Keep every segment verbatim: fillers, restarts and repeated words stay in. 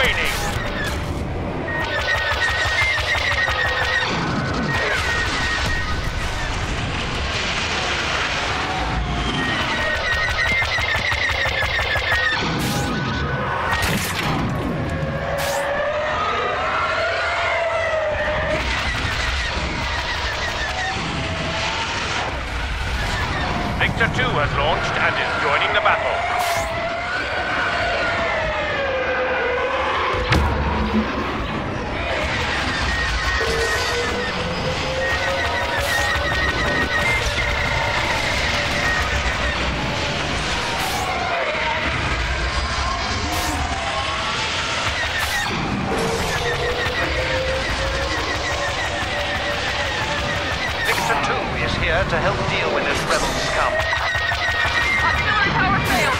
waning. Victor two has launched and is joining the battle. Victor two is here to help deal with this rebel scum. Auxiliary power failed.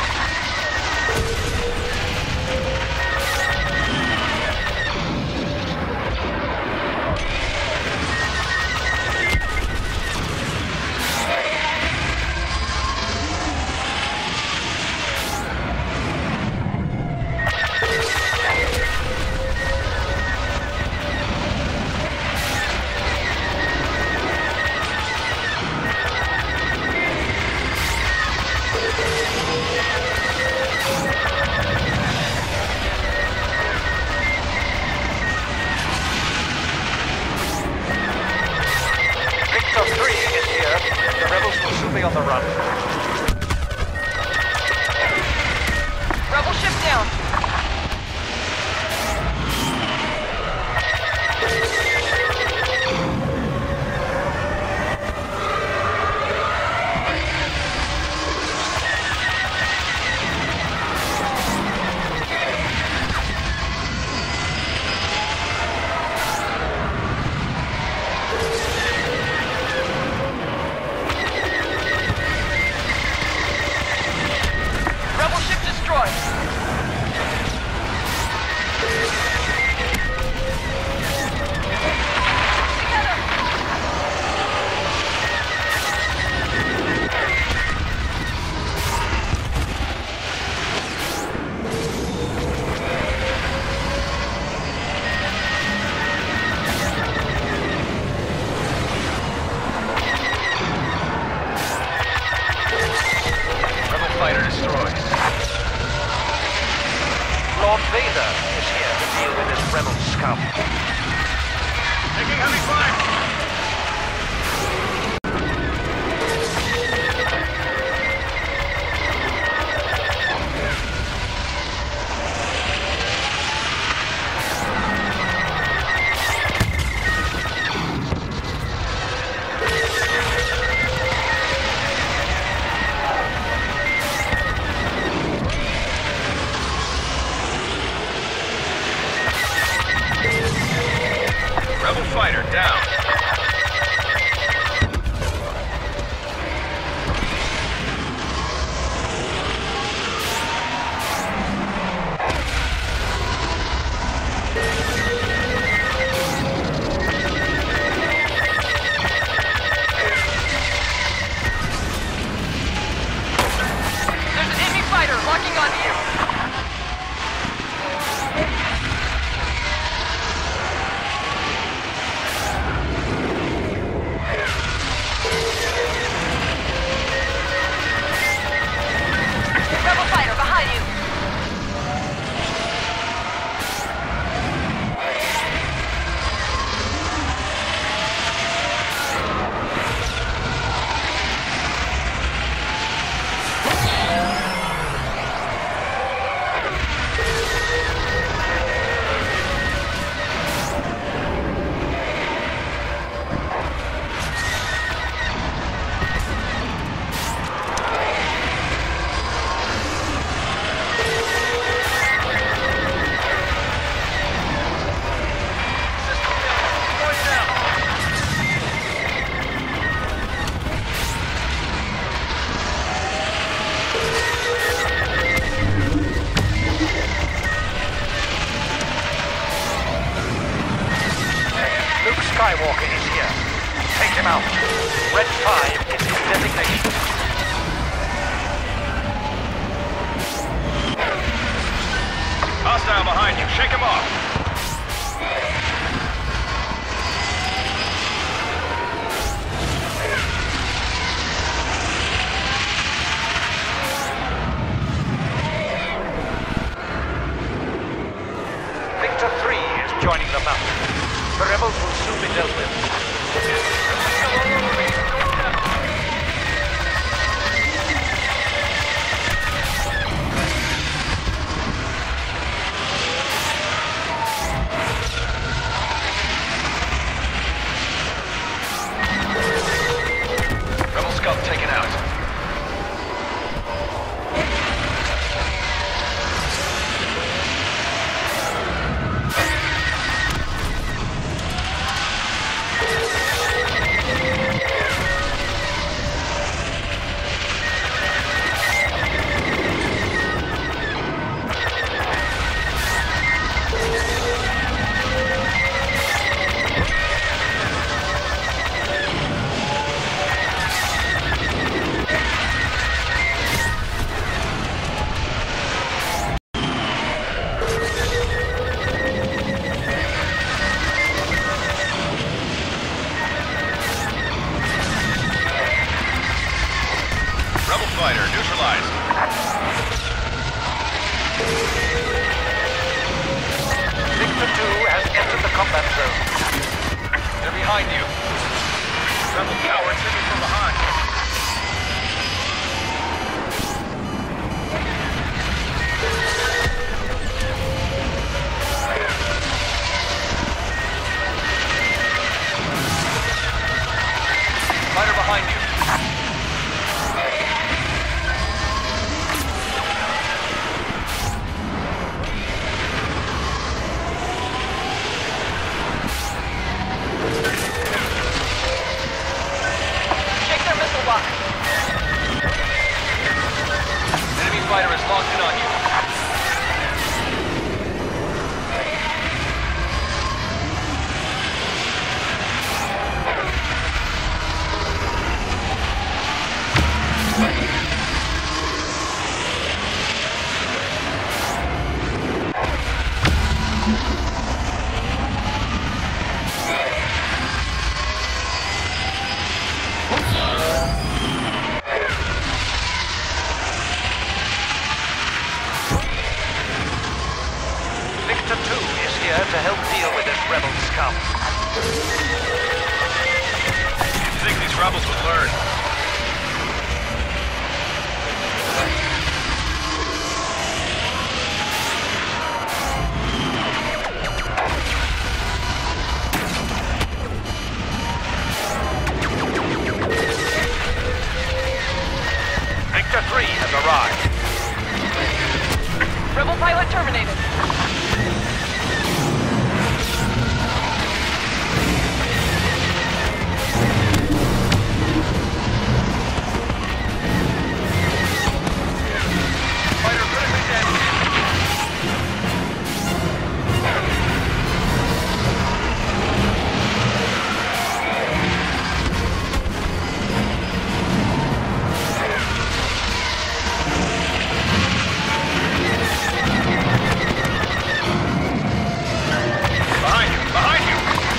On the run. Rebel ship down. Lord Vader is here to deal with this rebel scum. Taking heavy fire! Fighter down. There's an enemy fighter locking onto you. Rebel fighter behind you. Skywalker is here. Take him out. Red five is his designation. hostile behind you. Shake him off. Victor three is joining the battle. The rebels will soon be dealt with. Rebel scout taken out. Rebel fighter neutralized. Victor two has entered the combat zone. They're behind you. Rebel cowards hit me from behind. Fighter behind you. Enemy fighter is locked in on you. Victor two is here to help deal with this rebel scum. You'd think these rebels would learn. Victor three has arrived. Rebel pilot terminated. Fighter critically damaged. Behind you! Behind you!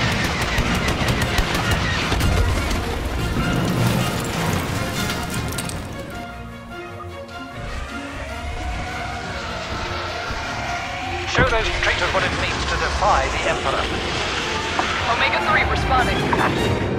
Show those traitors what it means to defy the Emperor. Omega three responding.